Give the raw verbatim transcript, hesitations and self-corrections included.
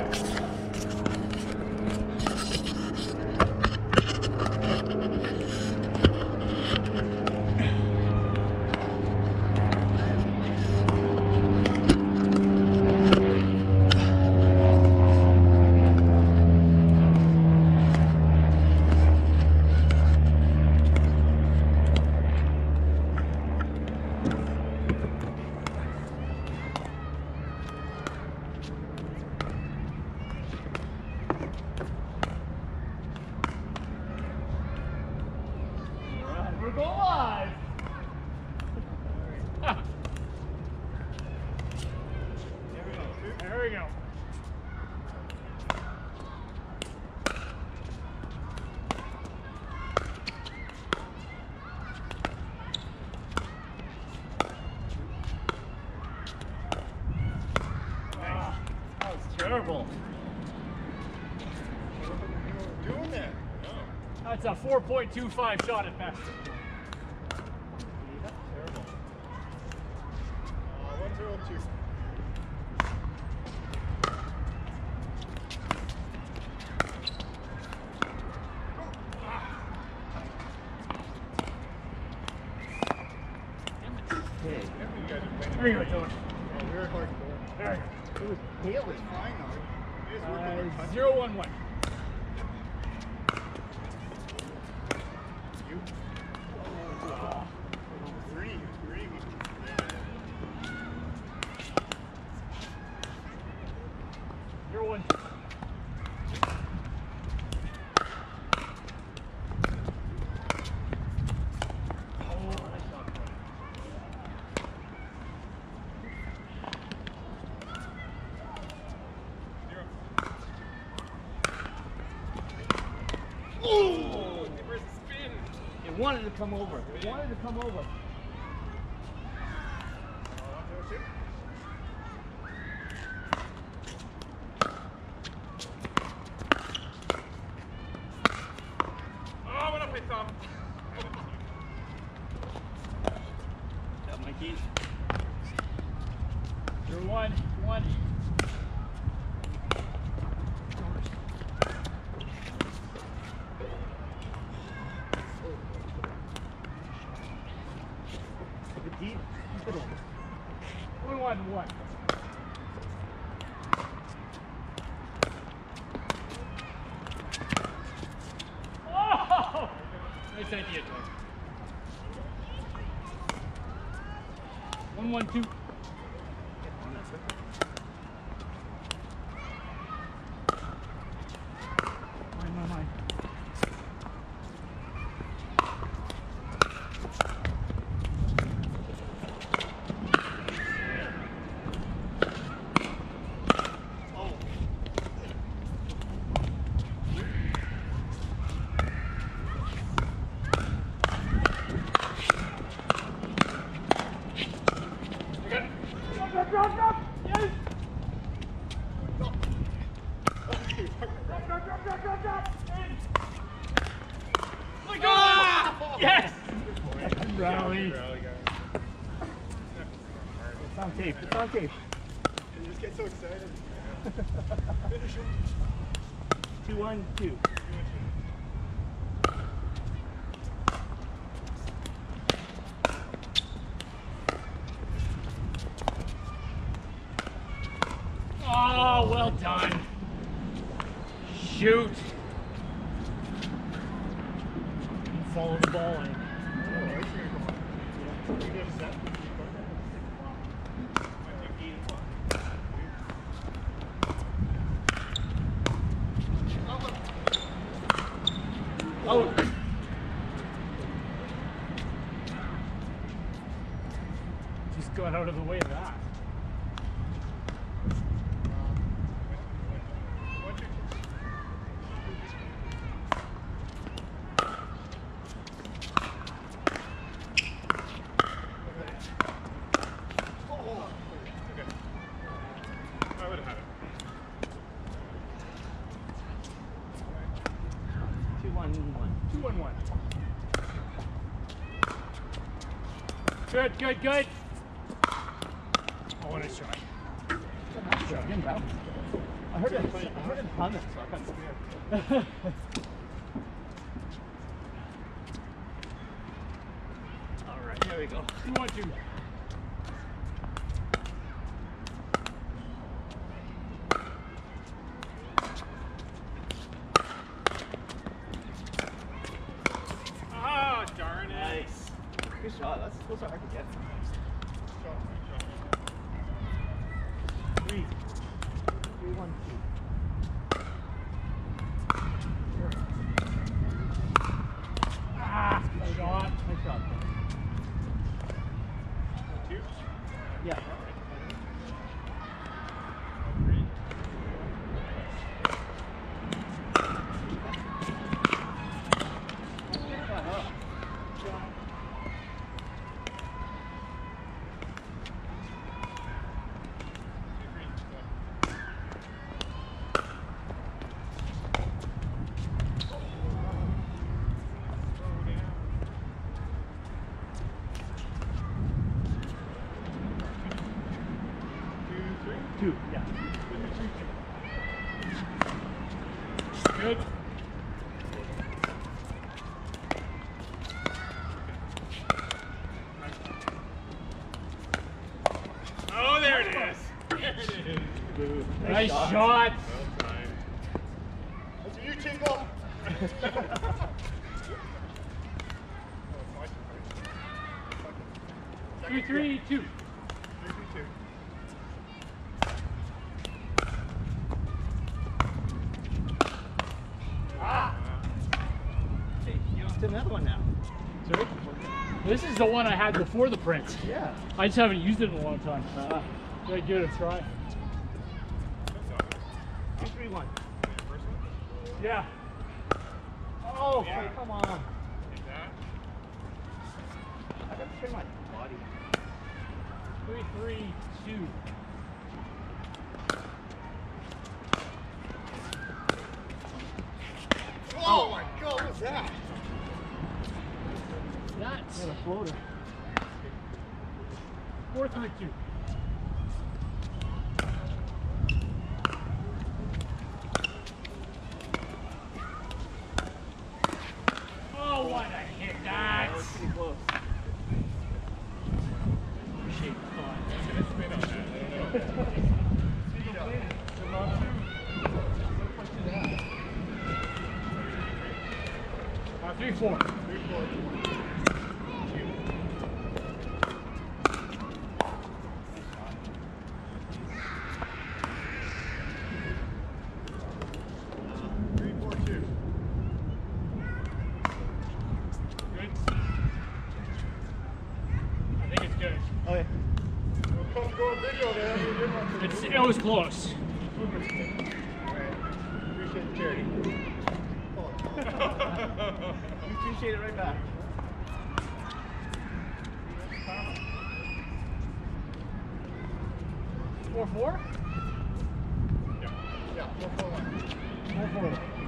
We're going live. There we go. There we go. Ah, that was terrible. Doing that? No. That's a four point two five shot at best. Terrible. Uh, one zero two. Okay. You guys are playing. There you go, Tony. Oh, very hard ball. There you go. It was hailing. Fine though. It is working on Uh, touch. zero one one. You? Oh. Three. Three. Zero one. Oh! Where's the spin? It wanted to come over. It wanted to come over. Uh, one zero two. Oh, went up my thumb. Got my keys. Zero one. One. Deep. One one one. Oh! Nice idea, George. One one two. Mine, mine, mine. Drop, drop, drop! Yes! Drop, drop, drop, drop, drop, drop! In! Let go! Ah! Yes! Rally. It's on tape. It's on tape. You just get so excited. Finish him. Two one two. Oh, well done. Shoot. Follow the ball in. Oh. Just got out of the way of that. Two one one. Two one one. Good, good, good. Oh, what a shot. Good shot. Again, that was, I heard it, I heard him humming, so I got scared. Alright, here we go. Two one two. Ah, darn it. Nice. Good shot. That's those are hard to get sometimes. Three. Three, one, two. Ah, nice shot. Nice shot. Two? Yeah. Two, yeah. Good. Oh, there it is. There it is. Nice shot. shot. Well timed. That's for you, Tinkle. Three, three, two. Three, three, two. Ah! Okay, you have another one now. Sorry? This is the one I had before the print. Yeah. I just haven't used it in a long time. Uh, Gotta give it a try. two, three, one. Yeah. Oh, Yeah. okay, come on. Take that. I got to turn my body. Three, three, two. Oh my God, what was that? That's Got a floater. four, three, two. Oh, what a hit that! That was pretty close. Appreciate the thought. It's gonna spin on that. I don't know. Speed up. Uh, three, four. Three, four. Three, four, two. Good. I think it's good. Okay. Well, come go video, man. You did one. It's, it was close. Alright. Appreciate the charity. You appreciate it right back. Four, four? Yeah. Yeah. Four, four, one. Four, four.